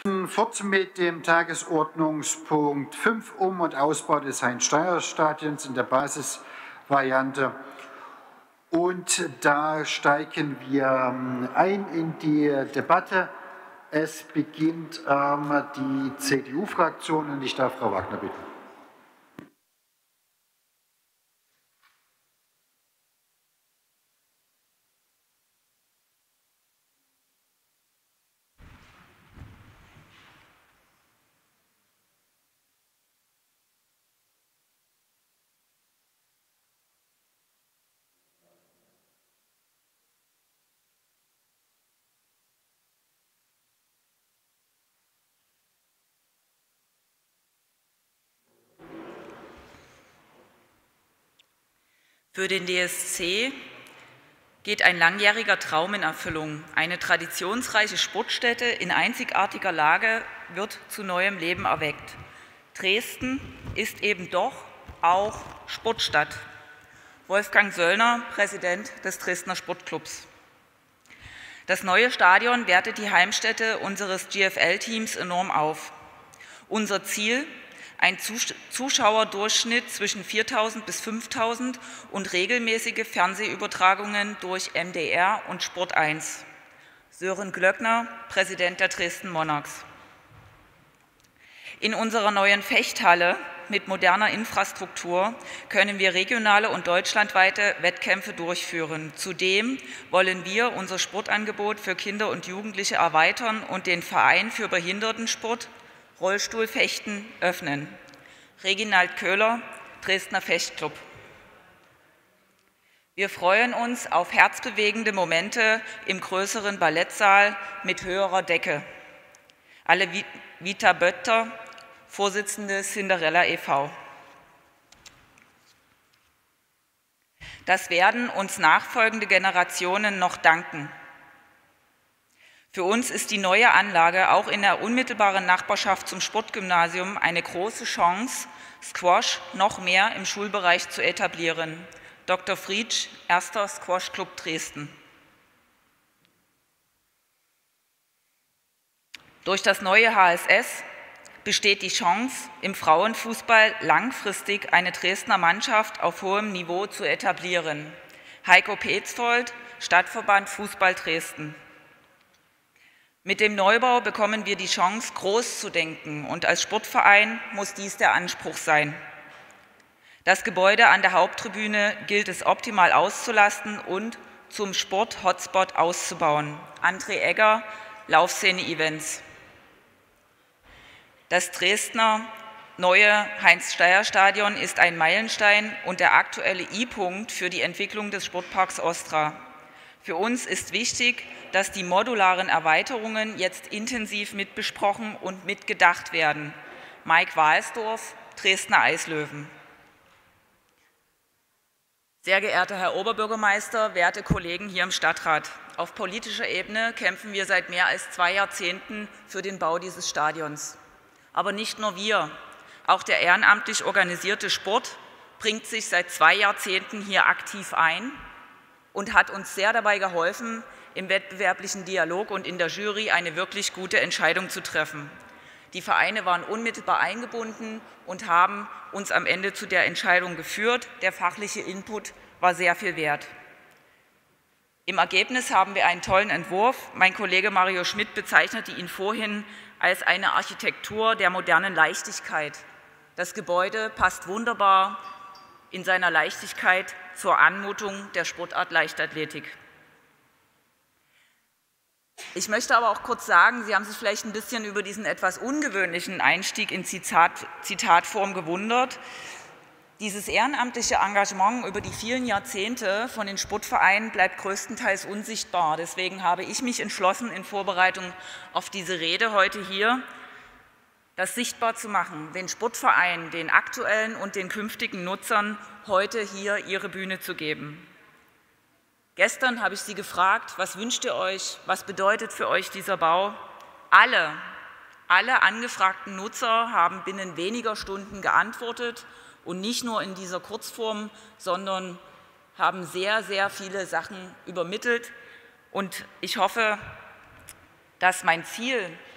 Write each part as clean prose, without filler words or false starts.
Fort mit dem Tagesordnungspunkt 5, Um- und Ausbau des Heinz-Steuer-Stadions in der Basisvariante. Und da steigen wir ein in die Debatte. Es beginnt die CDU-Fraktion und ich darf Frau Wagner bitten. Für den DSC geht ein langjähriger Traum in Erfüllung. Eine traditionsreiche Sportstätte in einzigartiger Lage wird zu neuem Leben erweckt. Dresden ist eben doch auch Sportstadt. Wolfgang Söllner, Präsident des Dresdner Sportclubs. Das neue Stadion wertet die Heimstätte unseres GFL-Teams enorm auf. Unser Ziel: ein Zuschauerdurchschnitt zwischen 4.000 bis 5.000 und regelmäßige Fernsehübertragungen durch MDR und Sport 1. Sören Glöckner, Präsident der Dresden Monarchs. In unserer neuen Fechthalle mit moderner Infrastruktur können wir regionale und deutschlandweite Wettkämpfe durchführen. Zudem wollen wir unser Sportangebot für Kinder und Jugendliche erweitern und den Verein für Behindertensport Rollstuhlfechten öffnen. Reginald Köhler, Dresdner Fechtclub. Wir freuen uns auf herzbewegende Momente im größeren Ballettsaal mit höherer Decke. Vita Bötter, Vorsitzende Cinderella e.V. Das werden uns nachfolgende Generationen noch danken. Für uns ist die neue Anlage auch in der unmittelbaren Nachbarschaft zum Sportgymnasium eine große Chance, Squash noch mehr im Schulbereich zu etablieren. Dr. Frietsch, 1. Squash Club Dresden. Durch das neue HSS besteht die Chance, im Frauenfußball langfristig eine Dresdner Mannschaft auf hohem Niveau zu etablieren. Heiko Petzfold, Stadtverband Fußball Dresden. Mit dem Neubau bekommen wir die Chance, groß zu denken, und als Sportverein muss dies der Anspruch sein. Das Gebäude an der Haupttribüne gilt es optimal auszulasten und zum Sport-Hotspot auszubauen. André Egger, Laufszene-Events. Das Dresdner neue Heinz-Steier-Stadion ist ein Meilenstein und der aktuelle I-Punkt für die Entwicklung des Sportparks Ostra. Für uns ist wichtig, dass die modularen Erweiterungen jetzt intensiv mitbesprochen und mitgedacht werden. Mike Wahlsdorf, Dresdner Eislöwen. Sehr geehrter Herr Oberbürgermeister, werte Kollegen hier im Stadtrat, auf politischer Ebene kämpfen wir seit mehr als 2 Jahrzehnten für den Bau dieses Stadions. Aber nicht nur wir, auch der ehrenamtlich organisierte Sport bringt sich seit 2 Jahrzehnten hier aktiv ein und hat uns sehr dabei geholfen, im wettbewerblichen Dialog und in der Jury eine wirklich gute Entscheidung zu treffen. Die Vereine waren unmittelbar eingebunden und haben uns am Ende zu der Entscheidung geführt. Der fachliche Input war sehr viel wert. Im Ergebnis haben wir einen tollen Entwurf. Mein Kollege Mario Schmidt bezeichnete ihn vorhin als eine Architektur der modernen Leichtigkeit. Das Gebäude passt wunderbar in seiner Leichtigkeit zur Anmutung der Sportart Leichtathletik. Ich möchte aber auch kurz sagen, Sie haben sich vielleicht ein bisschen über diesen etwas ungewöhnlichen Einstieg in Zitatform gewundert. Dieses ehrenamtliche Engagement über die vielen Jahrzehnte von den Sportvereinen bleibt größtenteils unsichtbar. Deswegen habe ich mich entschlossen, in Vorbereitung auf diese Rede heute hier, das sichtbar zu machen, den Sportvereinen, den aktuellen und den künftigen Nutzern heute hier ihre Bühne zu geben. Gestern habe ich Sie gefragt, was wünscht ihr euch, was bedeutet für euch dieser Bau? Alle angefragten Nutzer haben binnen weniger Stunden geantwortet und nicht nur in dieser Kurzform, sondern haben sehr, sehr viele Sachen übermittelt. Und ich hoffe, dass mein Ziel,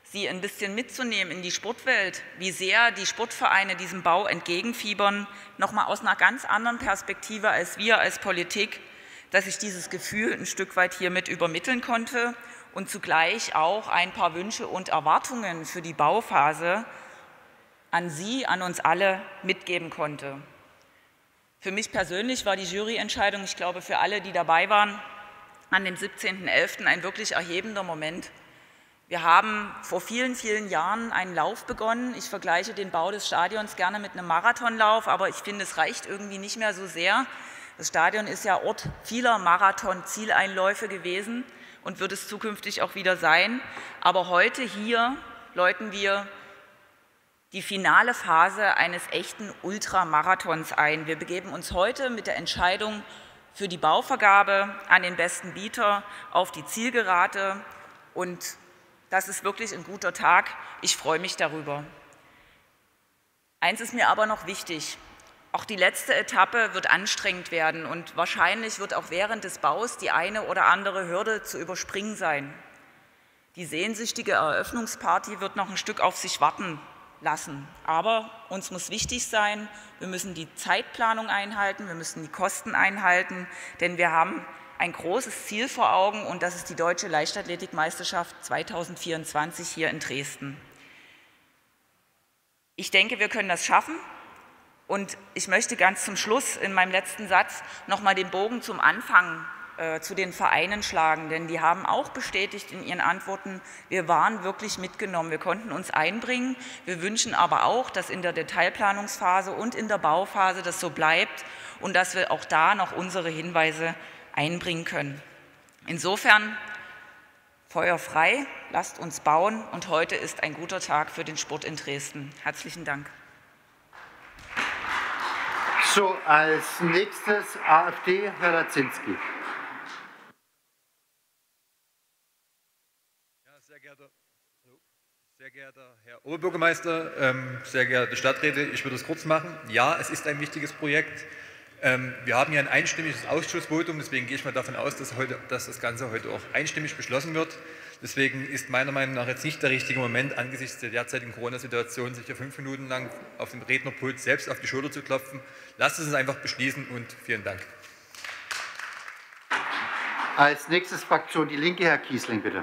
Sie ein bisschen mitzunehmen in die Sportwelt, wie sehr die Sportvereine diesem Bau entgegenfiebern, nochmal aus einer ganz anderen Perspektive als wir als Politik, dass ich dieses Gefühl ein Stück weit hiermit übermitteln konnte und zugleich auch ein paar Wünsche und Erwartungen für die Bauphase an Sie, an uns alle mitgeben konnte. Für mich persönlich war die Juryentscheidung, ich glaube für alle, die dabei waren, an dem 17.11. ein wirklich erhebender Moment. Wir haben vor vielen, vielen Jahren einen Lauf begonnen. Ich vergleiche den Bau des Stadions gerne mit einem Marathonlauf, aber ich finde, es reicht irgendwie nicht mehr so sehr. Das Stadion ist ja Ort vieler Marathon-Zieleinläufe gewesen und wird es zukünftig auch wieder sein. Aber heute hier läuten wir die finale Phase eines echten Ultramarathons ein. Wir begeben uns heute mit der Entscheidung für die Bauvergabe an den besten Bieter auf die Zielgerade und das ist wirklich ein guter Tag. Ich freue mich darüber. Eins ist mir aber noch wichtig. Auch die letzte Etappe wird anstrengend werden und wahrscheinlich wird auch während des Baus die eine oder andere Hürde zu überspringen sein. Die sehnsüchtige Eröffnungsparty wird noch ein Stück auf sich warten lassen. Aber uns muss wichtig sein, wir müssen die Zeitplanung einhalten, wir müssen die Kosten einhalten, denn wir haben ein großes Ziel vor Augen und das ist die Deutsche Leichtathletikmeisterschaft 2024 hier in Dresden. Ich denke, wir können das schaffen und ich möchte ganz zum Schluss in meinem letzten Satz nochmal den Bogen zum Anfang zu den Vereinen schlagen, denn die haben auch bestätigt in ihren Antworten, wir waren wirklich mitgenommen, wir konnten uns einbringen. Wir wünschen aber auch, dass in der Detailplanungsphase und in der Bauphase das so bleibt und dass wir auch da noch unsere Hinweise einbringen können. Insofern Feuer frei, lasst uns bauen und heute ist ein guter Tag für den Sport in Dresden. Herzlichen Dank. So, als nächstes AfD, Herr Latzinski. Sehr geehrter Herr Oberbürgermeister, sehr geehrte Stadträte, ich würde es kurz machen. Ja, es ist ein wichtiges Projekt. Wir haben hier ein einstimmiges Ausschussvotum, deswegen gehe ich mal davon aus, dass das Ganze heute auch einstimmig beschlossen wird. Deswegen ist meiner Meinung nach jetzt nicht der richtige Moment, angesichts der derzeitigen Corona-Situation, sich hier 5 Minuten lang auf dem Rednerpult selbst auf die Schulter zu klopfen. Lasst es uns einfach beschließen und vielen Dank. Als nächstes Fraktion Die Linke, Herr Kiesling, bitte.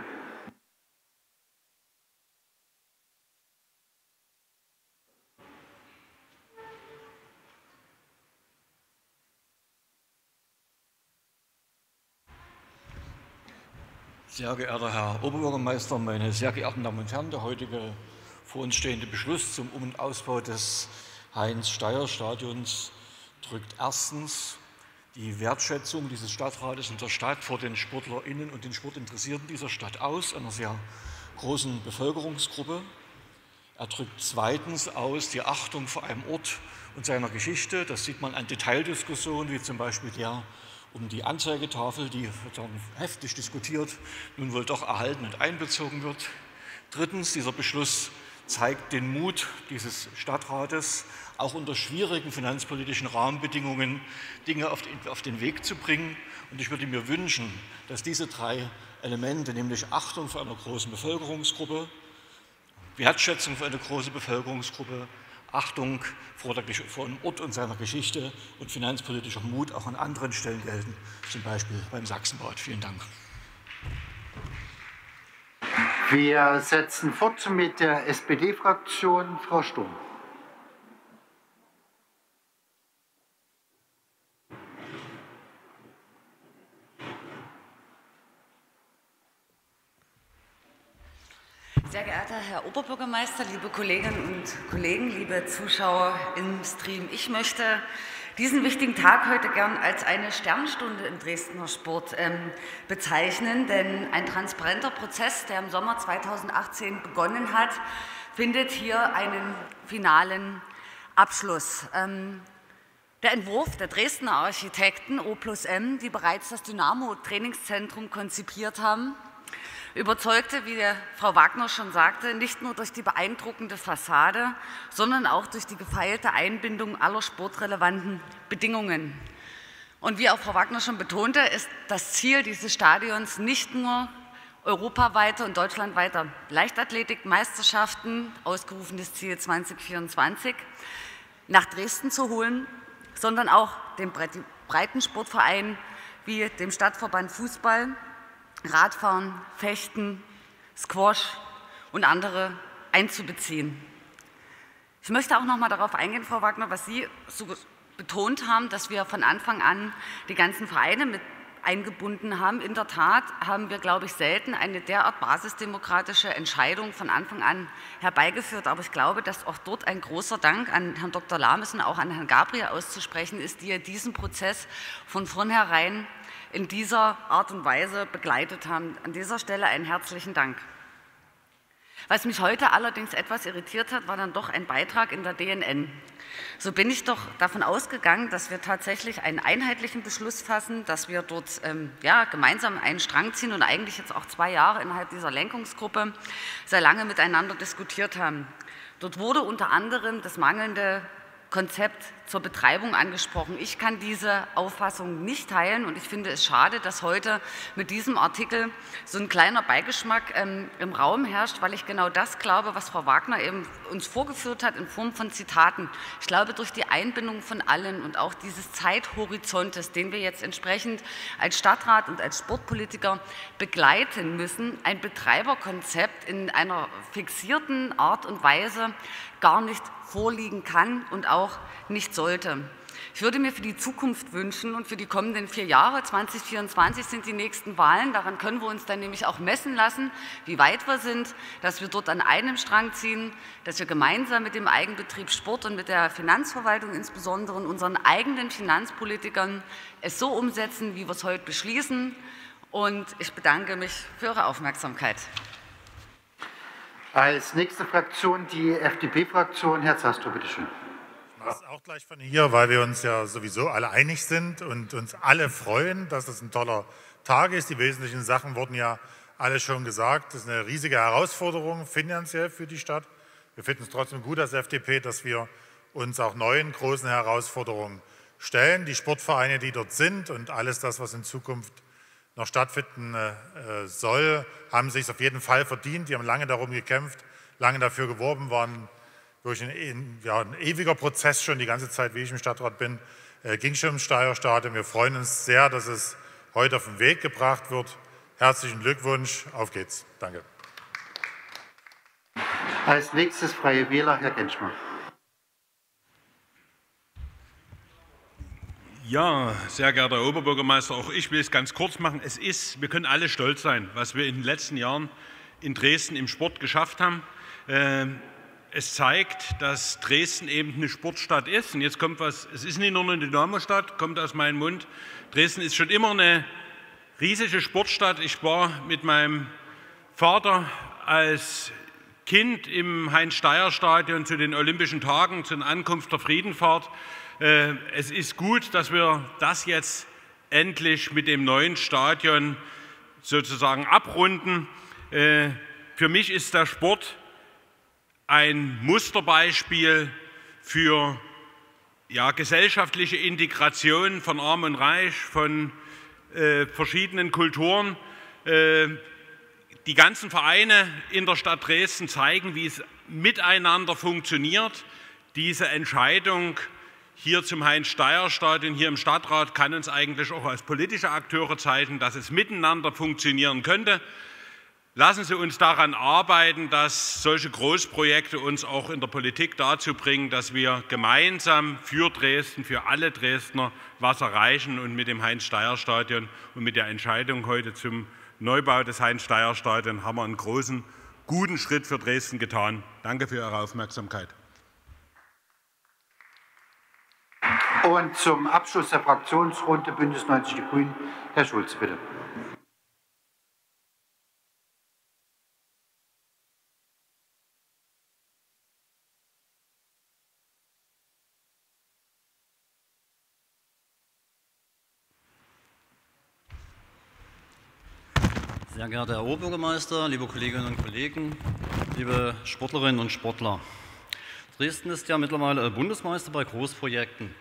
Sehr geehrter Herr Oberbürgermeister, meine sehr geehrten Damen und Herren, der heutige vor uns stehende Beschluss zum Um- und Ausbau des Heinz-Steier-Stadions drückt erstens die Wertschätzung dieses Stadtrates und der Stadt vor den SportlerInnen und den Sportinteressierten dieser Stadt aus, einer sehr großen Bevölkerungsgruppe. Er drückt zweitens aus die Achtung vor einem Ort und seiner Geschichte. Das sieht man an Detaildiskussionen, wie zum Beispiel der um die Anzeigetafel, die heftig diskutiert, nun wohl doch erhalten und einbezogen wird. Drittens, dieser Beschluss zeigt den Mut dieses Stadtrates, auch unter schwierigen finanzpolitischen Rahmenbedingungen Dinge auf den Weg zu bringen. Und ich würde mir wünschen, dass diese 3 Elemente, nämlich Achtung für eine große Bevölkerungsgruppe, Wertschätzung für eine große Bevölkerungsgruppe, Achtung vor dem Ort und seiner Geschichte und finanzpolitischer Mut auch an anderen Stellen gelten, zum Beispiel beim Sachsenbad. Vielen Dank. Wir setzen fort mit der SPD-Fraktion. Frau Sturm. Sehr geehrter Herr Oberbürgermeister, liebe Kolleginnen und Kollegen, liebe Zuschauer im Stream, ich möchte diesen wichtigen Tag heute gern als eine Sternstunde im Dresdner Sport bezeichnen, denn ein transparenter Prozess, der im Sommer 2018 begonnen hat, findet hier einen finalen Abschluss. Der Entwurf der Dresdner Architekten O+M, die bereits das Dynamo-Trainingszentrum konzipiert haben, überzeugte, wie Frau Wagner schon sagte, nicht nur durch die beeindruckende Fassade, sondern auch durch die gefeilte Einbindung aller sportrelevanten Bedingungen. Und wie auch Frau Wagner schon betonte, ist das Ziel dieses Stadions nicht nur europaweite und deutschlandweite Leichtathletikmeisterschaften, ausgerufenes Ziel 2024, nach Dresden zu holen, sondern auch den Breitensportvereinen wie dem Stadtverband Fußball, Radfahren, Fechten, Squash und andere einzubeziehen. Ich möchte auch noch mal darauf eingehen, Frau Wagner, was Sie so betont haben, dass wir von Anfang an die ganzen Vereine mit eingebunden haben. In der Tat haben wir, glaube ich, selten eine derart basisdemokratische Entscheidung von Anfang an herbeigeführt. Aber ich glaube, dass auch dort ein großer Dank an Herrn Dr. Lames und auch an Herrn Gabriel auszusprechen ist, die diesen Prozess von vornherein in dieser Art und Weise begleitet haben. An dieser Stelle einen herzlichen Dank. Was mich heute allerdings etwas irritiert hat, war dann doch ein Beitrag in der DNN. So bin ich doch davon ausgegangen, dass wir tatsächlich einen einheitlichen Beschluss fassen, dass wir dort gemeinsam einen Strang ziehen und eigentlich jetzt auch 2 Jahre innerhalb dieser Lenkungsgruppe sehr lange miteinander diskutiert haben. Dort wurde unter anderem das mangelnde Konzept zur Betreibung angesprochen. Ich kann diese Auffassung nicht teilen und ich finde es schade, dass heute mit diesem Artikel so ein kleiner Beigeschmack im Raum herrscht, weil ich genau das glaube, was Frau Wagner eben uns vorgeführt hat in Form von Zitaten. Ich glaube, durch die Einbindung von allen und auch dieses Zeithorizontes, den wir jetzt entsprechend als Stadtrat und als Sportpolitiker begleiten müssen, ein Betreiberkonzept in einer fixierten Art und Weise gar nicht vorliegen kann und auch nicht sollte. Ich würde mir für die Zukunft wünschen und für die kommenden 4 Jahre, 2024 sind die nächsten Wahlen, daran können wir uns dann nämlich auch messen lassen, wie weit wir sind, dass wir dort an einem Strang ziehen, dass wir gemeinsam mit dem Eigenbetrieb Sport und mit der Finanzverwaltung insbesondere und unseren eigenen Finanzpolitikern es so umsetzen, wie wir es heute beschließen. Und ich bedanke mich für Ihre Aufmerksamkeit. Als nächste Fraktion die FDP-Fraktion. Herr Zastrow, bitte schön. Ich mache es auch gleich von hier, weil wir uns ja sowieso alle einig sind und uns alle freuen, dass es ein toller Tag ist. Die wesentlichen Sachen wurden ja alle schon gesagt. Das ist eine riesige Herausforderung finanziell für die Stadt. Wir finden es trotzdem gut als FDP, dass wir uns auch neuen großen Herausforderungen stellen. Die Sportvereine, die dort sind und alles das, was in Zukunft noch stattfinden soll, haben sich auf jeden Fall verdient. Die haben lange darum gekämpft, lange dafür geworben, waren durch ein ewiger Prozess schon die ganze Zeit, wie ich im Stadtrat bin, ging schon im Steierstadion. Wir freuen uns sehr, dass es heute auf den Weg gebracht wird. Herzlichen Glückwunsch, auf geht's. Danke. Als nächstes Freie Wähler, Herr Genschmann. Ja, sehr geehrter Herr Oberbürgermeister, auch ich will es ganz kurz machen. Wir können alle stolz sein, was wir in den letzten Jahren in Dresden im Sport geschafft haben. Es zeigt, dass Dresden eben eine Sportstadt ist. Und jetzt kommt was, es ist nicht nur eine Dynamo-Stadt, kommt aus meinem Mund. Dresden ist schon immer eine riesige Sportstadt. Ich war mit meinem Vater als Kind im Heinz-Steier-Stadion zu den Olympischen Tagen, zur Ankunft der Friedenfahrt. Es ist gut, dass wir das jetzt endlich mit dem neuen Stadion sozusagen abrunden. Für mich ist der Sport ein Musterbeispiel für gesellschaftliche Integration von Arm und Reich, von verschiedenen Kulturen. Die ganzen Vereine in der Stadt Dresden zeigen, wie es miteinander funktioniert. Diese Entscheidung hier zum Heinz-Steier-Stadion, hier im Stadtrat, kann uns eigentlich auch als politische Akteure zeigen, dass es miteinander funktionieren könnte. Lassen Sie uns daran arbeiten, dass solche Großprojekte uns auch in der Politik dazu bringen, dass wir gemeinsam für Dresden, für alle Dresdner was erreichen. Und mit dem Heinz-Steier-Stadion und mit der Entscheidung heute zum Neubau des Heinz-Steier-Stadions haben wir einen großen, guten Schritt für Dresden getan. Danke für Ihre Aufmerksamkeit. Und zum Abschluss der Fraktionsrunde Bündnis 90 Die Grünen, Herr Schulz, bitte. Sehr geehrter Herr Oberbürgermeister, liebe Kolleginnen und Kollegen, liebe Sportlerinnen und Sportler. Dresden ist ja mittlerweile Bundesmeister bei Großprojekten.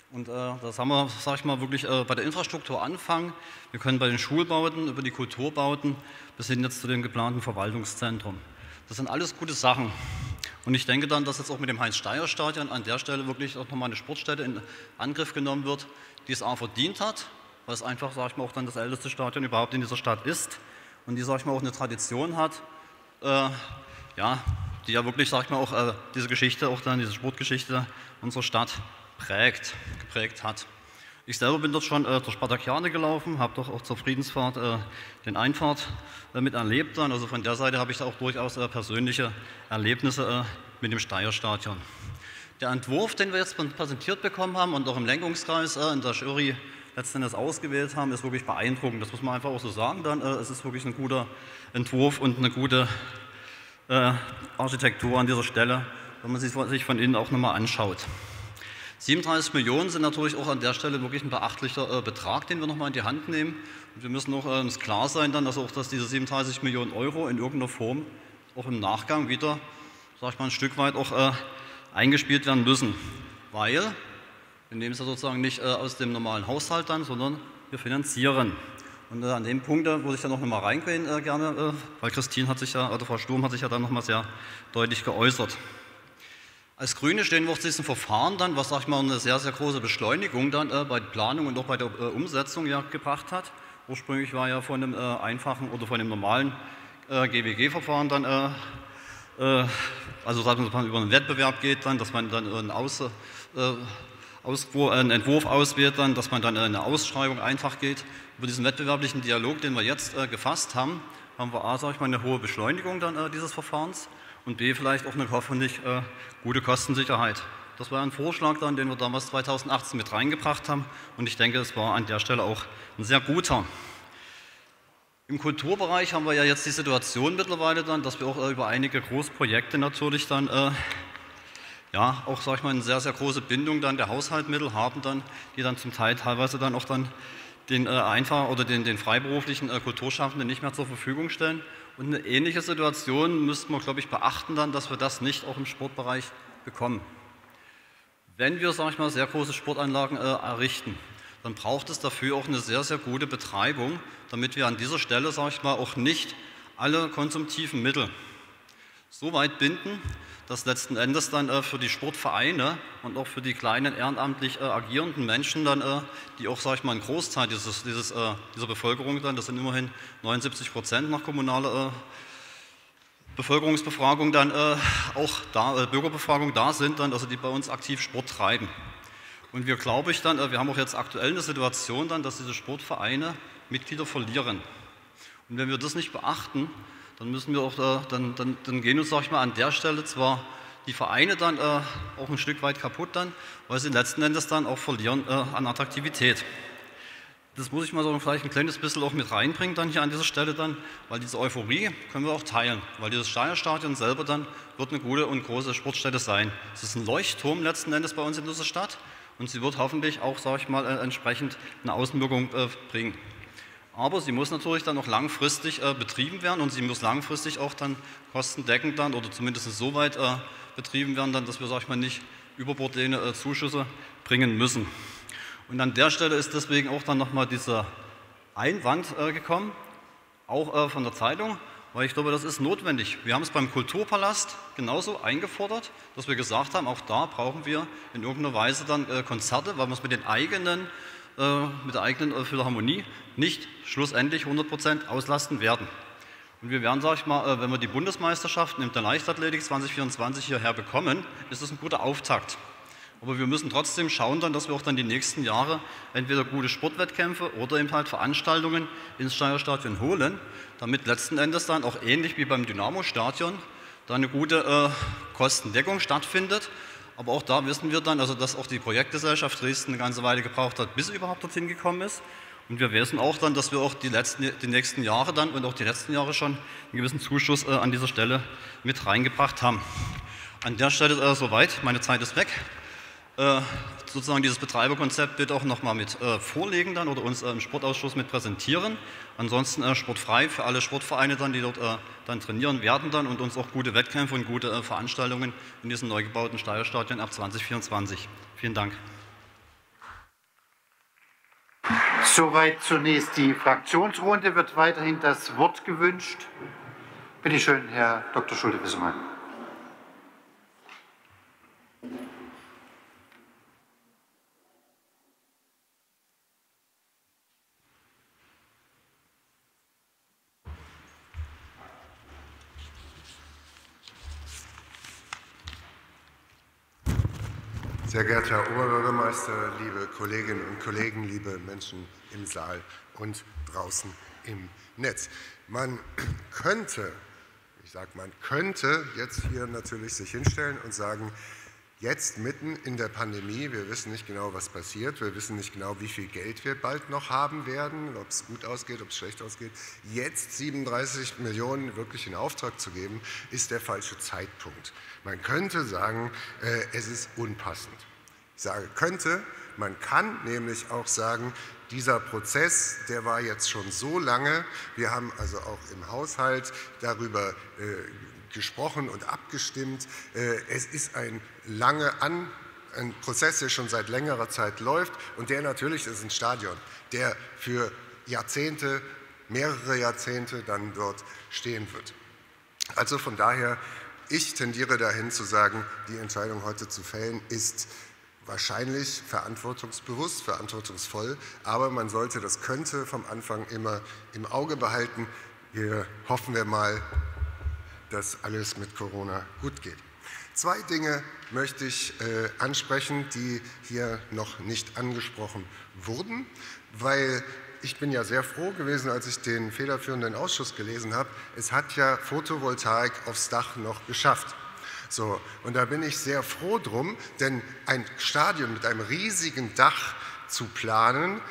Und das haben wir, sage ich mal, wirklich bei der Infrastruktur anfangen. Wir können bei den Schulbauten, über die Kulturbauten bis hin jetzt zu dem geplanten Verwaltungszentrum. Das sind alles gute Sachen. Und ich denke dann, dass jetzt auch mit dem Heinz-Steier-Stadion an der Stelle wirklich auch nochmal eine Sportstätte in Angriff genommen wird, die es auch verdient hat, weil es einfach, sage ich mal, auch dann das älteste Stadion überhaupt in dieser Stadt ist und die, sage ich mal, auch eine Tradition hat, ja, die ja wirklich, sage ich mal, auch diese Geschichte, auch dann diese Sportgeschichte unserer Stadt geprägt hat. Ich selber bin dort schon zur Spartakiade gelaufen, habe doch auch zur Friedensfahrt den Einfahrt miterlebt. Also von der Seite habe ich auch durchaus persönliche Erlebnisse mit dem Steier-Stadion. Der Entwurf, den wir jetzt präsentiert bekommen haben und auch im Lenkungskreis in der Jury letzten Endes ausgewählt haben, ist wirklich beeindruckend. Das muss man einfach auch so sagen. Dann, es ist wirklich ein guter Entwurf und eine gute Architektur an dieser Stelle, wenn man sich von innen auch nochmal anschaut. 37 Millionen sind natürlich auch an der Stelle wirklich ein beachtlicher Betrag, den wir nochmal in die Hand nehmen. Und wir müssen uns klar sein, dann, also auch, dass diese 37 Millionen Euro in irgendeiner Form auch im Nachgang wieder, sag ich mal, ein Stück weit auch eingespielt werden müssen. Weil wir nehmen es ja sozusagen nicht aus dem normalen Haushalt dann, sondern wir finanzieren. Und an dem Punkt würde ich dann noch mal reingehen gerne, weil Christine hat sich ja, oder Frau Sturm hat sich ja dann noch mal sehr deutlich geäußert. Als Grüne stehen wir auf diesem Verfahren dann, was, sag ich mal, eine sehr, sehr große Beschleunigung dann bei der Planung und auch bei der Umsetzung ja gebracht hat. Ursprünglich war ja von einem einfachen oder von einem normalen GWG-Verfahren dann, also dass man über einen Wettbewerb geht dann, dass man dann einen Entwurf auswählt dann, dass man dann in eine Ausschreibung einfach geht. Über diesen wettbewerblichen Dialog, den wir jetzt gefasst haben, haben wir A, sag ich mal, eine hohe Beschleunigung dann dieses Verfahrens und B, vielleicht auch eine hoffentlich gute Kostensicherheit. Das war ein Vorschlag dann, den wir damals 2018 mit reingebracht haben und ich denke, es war an der Stelle auch ein sehr guter. Im Kulturbereich haben wir ja jetzt die Situation mittlerweile dann, dass wir auch über einige Großprojekte natürlich dann ja, auch, sag ich mal, eine sehr, sehr große Bindung dann der Haushaltsmittel haben dann, die dann zum Teil teilweise dann auch dann den den freiberuflichen Kulturschaffenden nicht mehr zur Verfügung stellen. Und eine ähnliche Situation müssten wir, glaube ich, beachten dann, dass wir das nicht auch im Sportbereich bekommen. Wenn wir, sag ich mal, sehr große Sportanlagen errichten, dann braucht es dafür auch eine sehr, sehr gute Betreibung, damit wir an dieser Stelle, sag ich mal, auch nicht alle konsumtiven Mittel so weit binden, dass letzten Endes dann für die Sportvereine und auch für die kleinen ehrenamtlich agierenden Menschen dann, die auch, sage ich mal, einen Großteil dieser Bevölkerung dann, das sind immerhin 79% nach kommunaler Bevölkerungsbefragung dann auch da, Bürgerbefragung da sind, dann, also die bei uns aktiv Sport treiben. Und wir glaube ich dann, wir haben auch jetzt aktuell eine Situation dann, dass diese Sportvereine Mitglieder verlieren. Und wenn wir das nicht beachten, dann müssen wir auch, dann gehen uns, sag ich mal, an der Stelle zwar die Vereine dann auch ein Stück weit kaputt dann, weil sie letzten Endes dann auch verlieren an Attraktivität. Das muss ich mal so vielleicht ein kleines bisschen auch mit reinbringen dann hier an dieser Stelle dann, weil diese Euphorie können wir auch teilen, weil dieses Steier-Stadion selber dann wird eine gute und große Sportstätte sein. Es ist ein Leuchtturm letzten Endes bei uns in dieser Stadt und sie wird hoffentlich auch, sage ich mal, entsprechend eine Außenwirkung bringen. Aber sie muss natürlich dann auch langfristig betrieben werden und sie muss langfristig auch dann kostendeckend dann oder zumindest so weit betrieben werden, dann, dass wir, sag ich mal, nicht überbordene Zuschüsse bringen müssen. Und an der Stelle ist deswegen auch dann nochmal dieser Einwand gekommen, auch von der Zeitung, weil ich glaube, das ist notwendig. Wir haben es beim Kulturpalast genauso eingefordert, dass wir gesagt haben, auch da brauchen wir in irgendeiner Weise dann Konzerte, weil wir es mit der eigenen Philharmonie nicht schlussendlich 100% auslasten werden. Und wir werden, sage ich mal, wenn wir die Bundesmeisterschaften in der Leichtathletik 2024 hierher bekommen, ist das ein guter Auftakt. Aber wir müssen trotzdem schauen, dann, dass wir auch dann die nächsten Jahre entweder gute Sportwettkämpfe oder eben halt Veranstaltungen ins Steier-Stadion holen, damit letzten Endes dann auch ähnlich wie beim Dynamo-Stadion da eine gute Kostendeckung stattfindet. Aber auch da wissen wir dann, also dass auch die Projektgesellschaft Dresden eine ganze Weile gebraucht hat, bis sie überhaupt dorthin gekommen ist. Und wir wissen auch dann, dass wir auch die nächsten Jahre dann und auch die letzten Jahre schon einen gewissen Zuschuss an dieser Stelle mit reingebracht haben. An der Stelle soweit, meine Zeit ist weg. Sozusagen dieses Betreiberkonzept wird auch nochmal mit vorlegen dann oder uns im Sportausschuss mit präsentieren. Ansonsten sportfrei für alle Sportvereine dann, die dort dann trainieren werden dann und uns auch gute Wettkämpfe und gute Veranstaltungen in diesem neu gebauten Steier-Stadion ab 2024. Vielen Dank. Soweit zunächst die Fraktionsrunde. Wird weiterhin das Wort gewünscht? Bitte schön, Herr Dr. Schulte-Wissermann. Sehr geehrter Herr Oberbürgermeister, liebe Kolleginnen und Kollegen, liebe Menschen im Saal und draußen im Netz. Man könnte, ich sage, man könnte jetzt hier natürlich sich hinstellen und sagen, jetzt mitten in der Pandemie, wir wissen nicht genau, was passiert, wir wissen nicht genau, wie viel Geld wir bald noch haben werden, ob es gut ausgeht, ob es schlecht ausgeht. Jetzt 37 Millionen wirklich in Auftrag zu geben, ist der falsche Zeitpunkt. Man könnte sagen, es ist unpassend. Ich sage könnte, man kann nämlich auch sagen, dieser Prozess, der war jetzt schon so lange, wir haben also auch im Haushalt darüber gesprochen und abgestimmt. Es ist ein Prozess, der schon seit längerer Zeit läuft und der natürlich ist ein Stadion, der für Jahrzehnte, mehrere Jahrzehnte dann dort stehen wird. Also von daher, ich tendiere dahin zu sagen, die Entscheidung heute zu fällen ist wahrscheinlich verantwortungsbewusst, verantwortungsvoll, aber man sollte das könnte vom Anfang immer im Auge behalten. Hoffen wir mal, dass alles mit Corona gut geht. Zwei Dinge möchte ich ansprechen, die hier noch nicht angesprochen wurden, weil ich bin ja sehr froh gewesen, als ich den federführenden Ausschuss gelesen habe. Es hat ja Photovoltaik aufs Dach noch geschafft. So, und da bin ich sehr froh drum, denn ein Stadion mit einem riesigen Dach zu planen,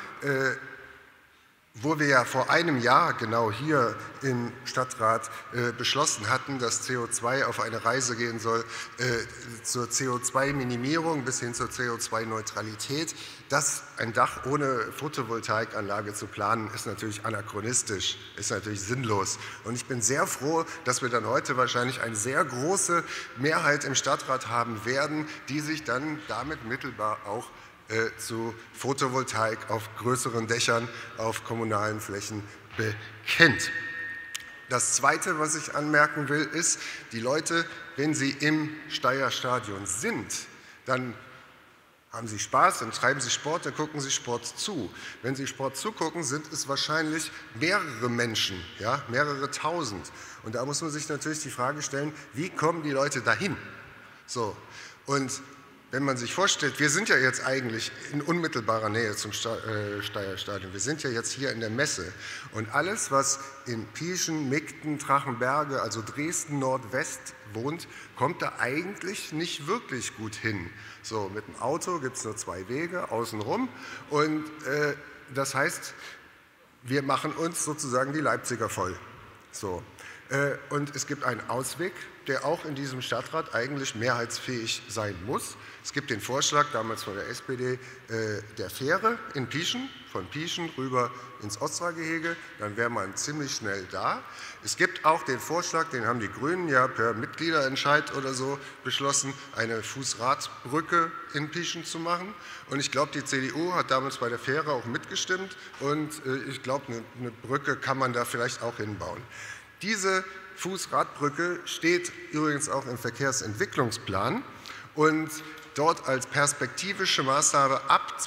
wo wir ja vor einem Jahr genau hier im Stadtrat beschlossen hatten, dass CO2 auf eine Reise gehen soll zur CO2-Minimierung bis hin zur CO2-Neutralität. Ein Dach ohne Photovoltaikanlage zu planen, ist natürlich anachronistisch, ist natürlich sinnlos. Und ich bin sehr froh, dass wir dann heute wahrscheinlich eine sehr große Mehrheit im Stadtrat haben werden, die sich dann damit mittelbar auch zu Photovoltaik auf größeren Dächern, auf kommunalen Flächen bekennt. Das Zweite, was ich anmerken will, ist, die Leute, wenn sie im Steyr-Stadion sind, dann haben sie Spaß, dann treiben sie Sport, dann gucken sie Sport zu. Wenn sie Sport zugucken, sind es wahrscheinlich mehrere Menschen, ja, mehrere tausend. Und da muss man sich natürlich die Frage stellen, wie kommen die Leute dahin? So, und wenn man sich vorstellt, wir sind ja jetzt eigentlich in unmittelbarer Nähe zum Steyr-Stadion, wir sind ja jetzt hier in der Messe und alles, was in Pieschen, Migden, Trachenberge, also Dresden Nordwest wohnt, kommt da eigentlich nicht wirklich gut hin. So, mit dem Auto gibt es nur 2 Wege außenrum und das heißt, wir machen uns sozusagen die Leipziger voll. So. Und es gibt einen Ausweg, der auch in diesem Stadtrat eigentlich mehrheitsfähig sein muss. Es gibt den Vorschlag, damals von der SPD, der Fähre in Pieschen, von Pieschen rüber ins Ostra-Gehege, dann wäre man ziemlich schnell da. Es gibt auch den Vorschlag, den haben die Grünen ja per Mitgliederentscheid oder so beschlossen, eine Fußradbrücke in Pieschen zu machen. Und ich glaube, die CDU hat damals bei der Fähre auch mitgestimmt und ich glaube, eine Brücke kann man da vielleicht auch hinbauen. Diese Fußradbrücke steht übrigens auch im Verkehrsentwicklungsplan und dort als perspektivische Maßnahme ab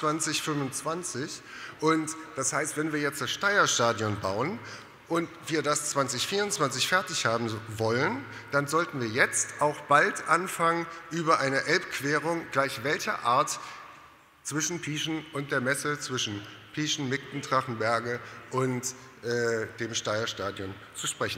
2025. Und das heißt, wenn wir jetzt das Steyr-Stadion bauen und wir das 2024 fertig haben wollen, dann sollten wir jetzt auch bald anfangen, über eine Elbquerung gleich welcher Art zwischen Pieschen und der Messe, zwischen Pieschen, Migden, Trachenberge und dem Steyr-Stadion zu sprechen.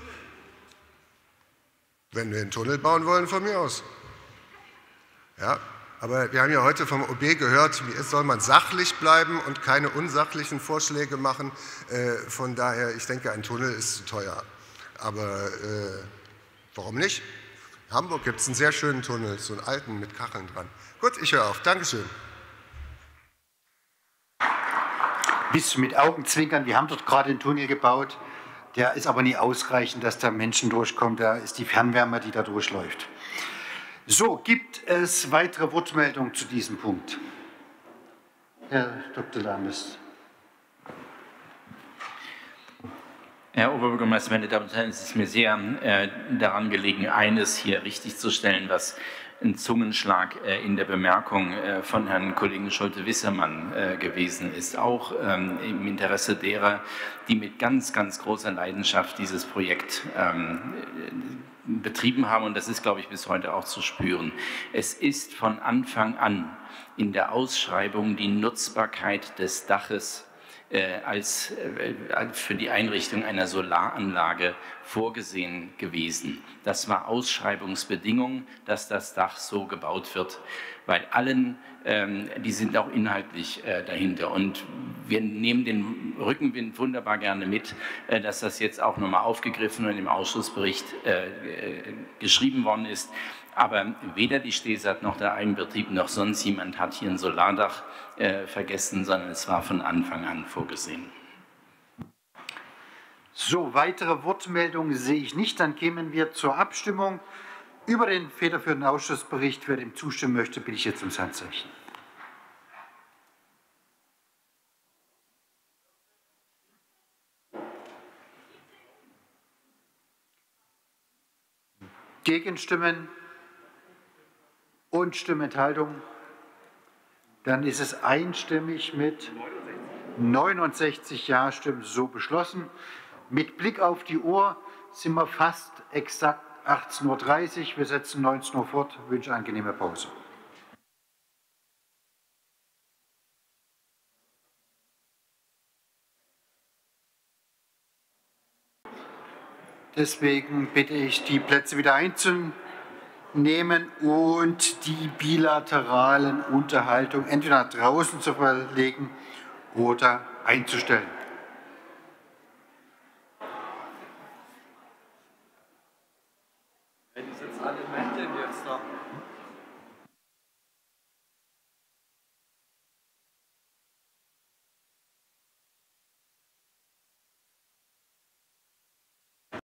Wenn wir einen Tunnel bauen wollen, von mir aus. Ja, aber wir haben ja heute vom OB gehört, wie soll man sachlich bleiben und keine unsachlichen Vorschläge machen. Von daher, ich denke, ein Tunnel ist zu teuer. Aber warum nicht? In Hamburg gibt es einen sehr schönen Tunnel, so einen alten mit Kacheln dran. Gut, ich höre auf. Dankeschön. Bist du mit Augenzwinkern? Wir haben dort gerade einen Tunnel gebaut. Der ist aber nie ausreichend, dass da Menschen durchkommen. Da ist die Fernwärme, die da durchläuft. So, gibt es weitere Wortmeldungen zu diesem Punkt? Herr Dr. Lames. Herr Oberbürgermeister, meine Damen und Herren, es ist mir sehr daran gelegen, eines hier richtigzustellen, was ein Zungenschlag in der Bemerkung von Herrn Kollegen Schulte-Wissermann gewesen ist, auch im Interesse derer, die mit ganz, ganz großer Leidenschaft dieses Projekt betrieben haben, und das ist, glaube ich, bis heute auch zu spüren. Es ist von Anfang an in der Ausschreibung die Nutzbarkeit des Daches für die Einrichtung einer Solaranlage vorgesehen gewesen. Das war Ausschreibungsbedingung, dass das Dach so gebaut wird, weil die sind auch inhaltlich dahinter. Und wir nehmen den Rückenwind wunderbar gerne mit, dass das jetzt auch nochmal aufgegriffen und im Ausschussbericht geschrieben worden ist. Aber weder die Stesat noch der Eigenbetrieb noch sonst jemand hat hier ein Solardach vergessen, sondern es war von Anfang an vorgesehen. So, weitere Wortmeldungen sehe ich nicht. Dann kämen wir zur Abstimmung über den federführenden Ausschussbericht. Wer dem zustimmen möchte, bitte ich jetzt ums Handzeichen. Gegenstimmen und Stimmenthaltung. Dann ist es einstimmig mit 69 Ja-Stimmen so beschlossen. Mit Blick auf die Uhr sind wir fast exakt 18:30 Uhr. Wir setzen 19 Uhr fort. Ich wünsche eine angenehme Pause. Deswegen bitte ich, die Plätze wieder einzunehmen und die bilateralen Unterhaltungen entweder nach draußen zu verlegen oder einzustellen. Die sitzen alle Männchen jetzt da.